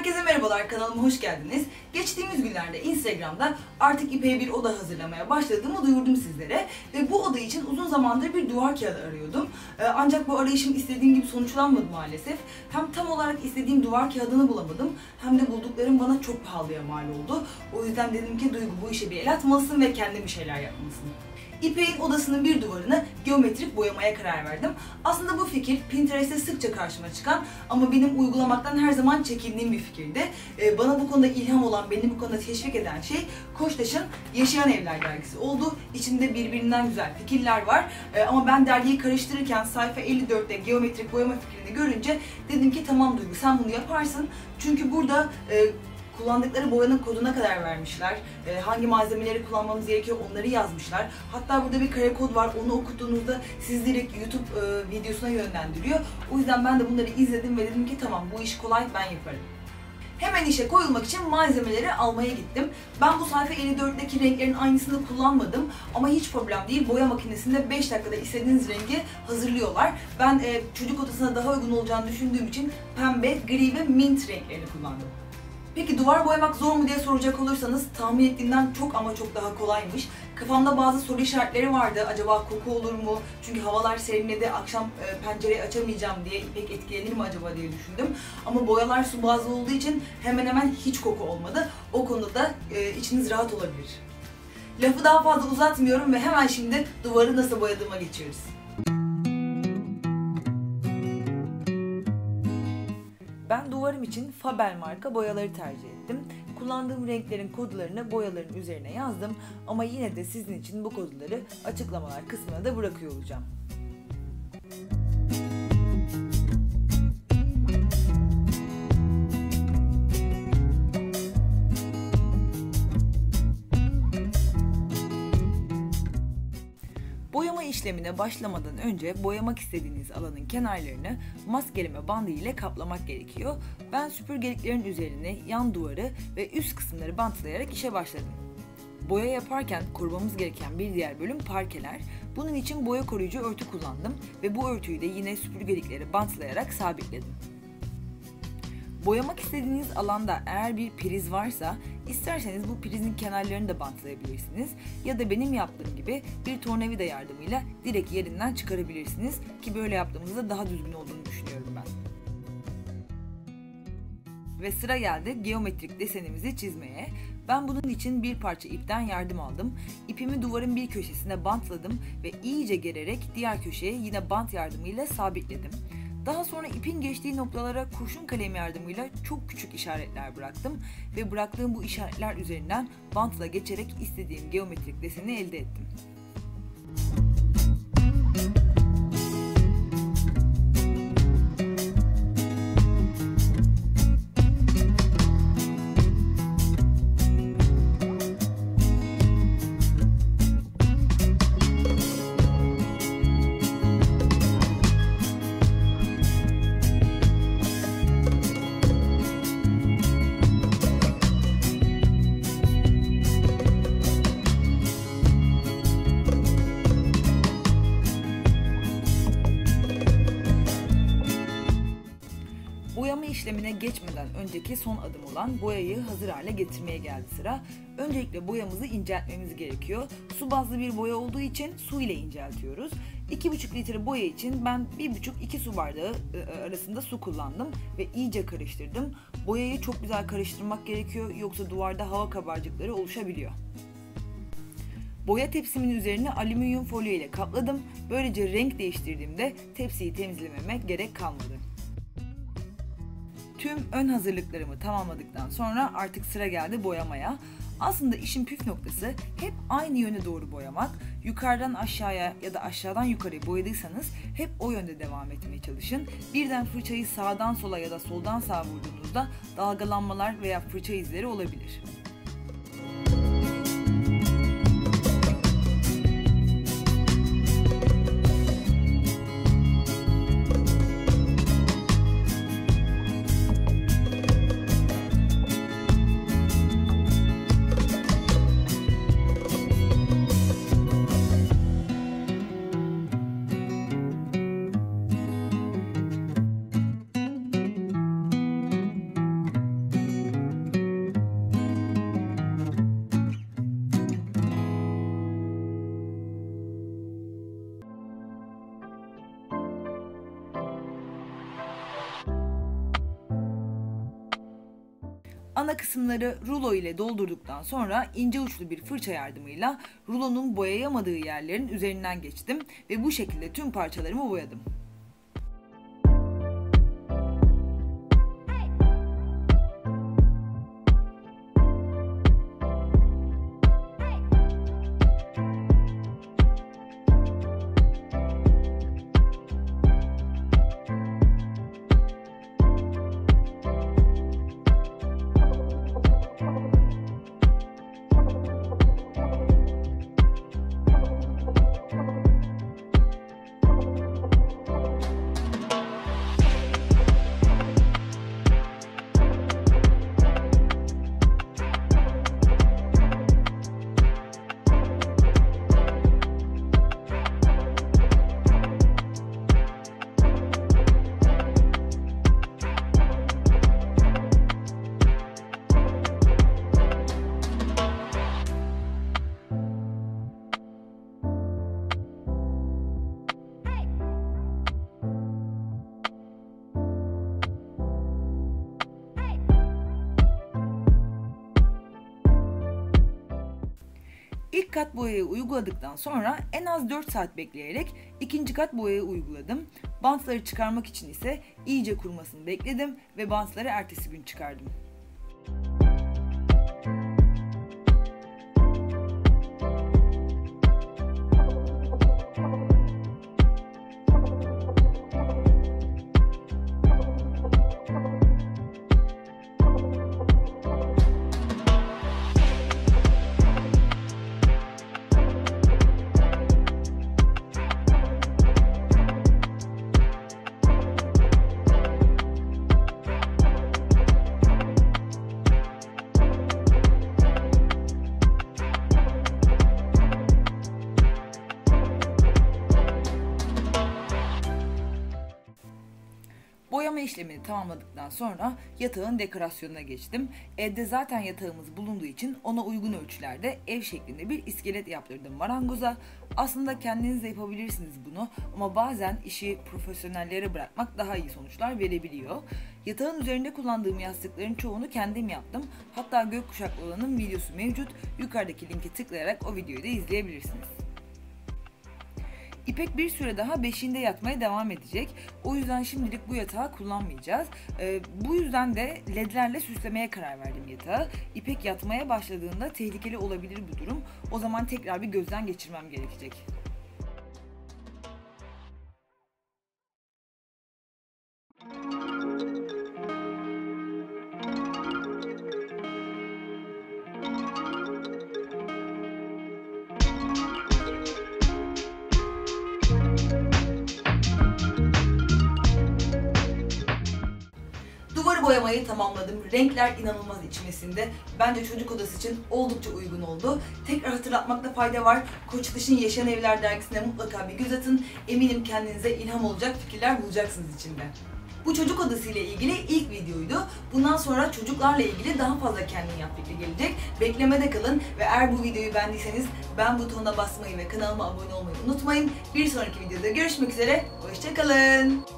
Herkese merhabalar, kanalıma hoş geldiniz. Geçtiğimiz günlerde Instagram'da artık İpek'e bir oda hazırlamaya başladığımı duyurdum sizlere. Ve bu oda için uzun zamandır bir duvar kağıdı arıyordum. Ancak bu arayışım istediğim gibi sonuçlanmadı maalesef. Hem tam olarak istediğim duvar kağıdını bulamadım, hem de bulduklarım bana çok pahalıya mal oldu. O yüzden dedim ki Duygu, bu işe bir el atmalısın ve kendin bir şeyler yapmalısın. İpek'in odasının bir duvarını geometrik boyamaya karar verdim. Aslında bu fikir Pinterest'te sıkça karşıma çıkan ama benim uygulamaktan her zaman çekindiğim bir fikirdi. Bana bu konuda ilham olan, beni bu konuda teşvik eden şey Koçtaş'ın Yaşayan Evler dergisi oldu. İçinde birbirinden güzel fikirler var. Ama ben dergiyi karıştırırken sayfa 54'te geometrik boyama fikrini görünce dedim ki tamam Duygu, sen bunu yaparsın. Çünkü burada kullandıkları boyanın koduna kadar vermişler. Hangi malzemeleri kullanmamız gerekiyor onları yazmışlar. Hatta burada bir kare kod var. Onu okuttuğunuzda siz direkt YouTube videosuna yönlendiriyor. O yüzden ben de bunları izledim ve dedim ki tamam, bu iş kolay, ben yaparım. Hemen işe koyulmak için malzemeleri almaya gittim. Ben bu sayfa 54'teki renklerin aynısını kullanmadım ama hiç problem değil. Boya makinesinde 5 dakikada istediğiniz rengi hazırlıyorlar. Ben çocuk odasına daha uygun olacağını düşündüğüm için pembe, gri ve mint renklerini kullandım. Peki duvar boyamak zor mu diye soracak olursanız tahmin ettiğimden çok ama çok daha kolaymış. Kafamda bazı soru işaretleri vardı. Acaba koku olur mu? Çünkü havalar serinledi, akşam pencereyi açamayacağım diye İpek etkilenir mi acaba diye düşündüm. Ama boyalar su bazlı olduğu için hemen hemen hiç koku olmadı. O konuda içiniz rahat olabilir. Lafı daha fazla uzatmıyorum ve hemen şimdi duvarı nasıl boyadığıma geçiyoruz. Ben duvarım için Fabel marka boyaları tercih ettim. Kullandığım renklerin kodlarını boyaların üzerine yazdım ama yine de sizin için bu kodları açıklamalar kısmına da bırakıyor olacağım. Boyama işlemine başlamadan önce boyamak istediğiniz alanın kenarlarını maskeleme bandı ile kaplamak gerekiyor. Ben süpürgeliklerin üzerine yan duvarı ve üst kısımları bantlayarak işe başladım. Boya yaparken korumamız gereken bir diğer bölüm parkeler. Bunun için boya koruyucu örtü kullandım ve bu örtüyü de yine süpürgelikleri bantlayarak sabitledim. Boyamak istediğiniz alanda eğer bir priz varsa isterseniz bu prizin kenarlarını da bantlayabilirsiniz ya da benim yaptığım gibi bir tornavida yardımıyla direkt yerinden çıkarabilirsiniz ki böyle yaptığımızda daha düzgün olduğunu düşünüyorum ben. Ve sıra geldi geometrik desenimizi çizmeye. Ben bunun için bir parça ipten yardım aldım. İpimi duvarın bir köşesine bantladım ve iyice gererek diğer köşeye yine bant yardımıyla sabitledim. Daha sonra ipin geçtiği noktalara kurşun kalem yardımıyla çok küçük işaretler bıraktım ve bıraktığım bu işaretler üzerinden bantla geçerek istediğim geometrik deseni elde ettim. Boyama işlemine geçmeden önceki son adım olan boyayı hazır hale getirmeye geldi sıra. Öncelikle boyamızı inceltmemiz gerekiyor. Su bazlı bir boya olduğu için su ile inceltiyoruz. 2,5 litre boya için ben 1,5-2 su bardağı arasında su kullandım ve iyice karıştırdım. Boyayı çok güzel karıştırmak gerekiyor, yoksa duvarda hava kabarcıkları oluşabiliyor. Boya tepsimin üzerine alüminyum folyo ile kapladım. Böylece renk değiştirdiğimde tepsiyi temizlememe gerek kalmadı. Tüm ön hazırlıklarımı tamamladıktan sonra artık sıra geldi boyamaya. Aslında işin püf noktası hep aynı yöne doğru boyamak. Yukarıdan aşağıya ya da aşağıdan yukarıya boyadıysanız hep o yönde devam etmeye çalışın. Birden fırçayı sağdan sola ya da soldan sağa vurduğunuzda dalgalanmalar veya fırça izleri olabilir. Ana kısımları rulo ile doldurduktan sonra ince uçlu bir fırça yardımıyla rulonun boyayamadığı yerlerin üzerinden geçtim ve bu şekilde tüm parçalarımı boyadım. İlk kat boyayı uyguladıktan sonra en az 4 saat bekleyerek ikinci kat boyayı uyguladım. Bantları çıkarmak için ise iyice kurumasını bekledim ve bantları ertesi gün çıkardım. Boyama işlemini tamamladıktan sonra yatağın dekorasyonuna geçtim. Evde zaten yatağımız bulunduğu için ona uygun ölçülerde ev şeklinde bir iskelet yaptırdım marangoza. Aslında kendiniz de yapabilirsiniz bunu ama bazen işi profesyonellere bırakmak daha iyi sonuçlar verebiliyor. Yatağın üzerinde kullandığım yastıkların çoğunu kendim yaptım. Hatta gökkuşaklı olanın videosu mevcut. Yukarıdaki linke tıklayarak o videoyu da izleyebilirsiniz. İpek bir süre daha beşiğinde yatmaya devam edecek. O yüzden şimdilik bu yatağı kullanmayacağız. Bu yüzden de ledlerle süslemeye karar verdim yatağı. İpek yatmaya başladığında tehlikeli olabilir bu durum. O zaman tekrar bir gözden geçirmem gerekecek. Duvarı boyamayı tamamladım. Renkler inanılmaz içmesinde. Bence çocuk odası için oldukça uygun oldu. Tekrar hatırlatmakta fayda var. Koçtaş'ın Yaşayan Evler dergisine mutlaka bir göz atın. Eminim kendinize ilham olacak fikirler bulacaksınız içinde. Bu çocuk odası ile ilgili ilk videoydu. Bundan sonra çocuklarla ilgili daha fazla kendin yap fikri gelecek. Beklemede kalın ve eğer bu videoyu beğendiyseniz beğen butonuna basmayı ve kanalıma abone olmayı unutmayın. Bir sonraki videoda görüşmek üzere. Hoşça kalın.